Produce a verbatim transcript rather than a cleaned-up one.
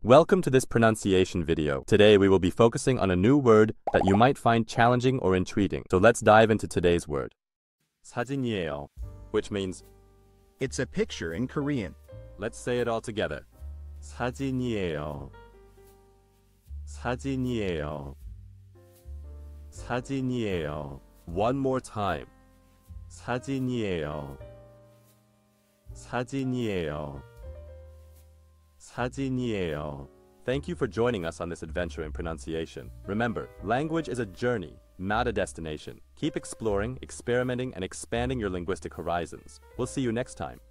Welcome to this pronunciation video. Today we will be focusing on a new word that you might find challenging or intriguing. So let's dive into today's word. 사진이에요, which means it's a picture in Korean. Let's say it all together. 사진이에요. 사진이에요. 사진이에요. One more time. 사진이에요. 사진이에요. 사진이에요. Thank you for joining us on this adventure in pronunciation. Remember, language is a journey, not a destination. Keep exploring, experimenting, and expanding your linguistic horizons. We'll see you next time.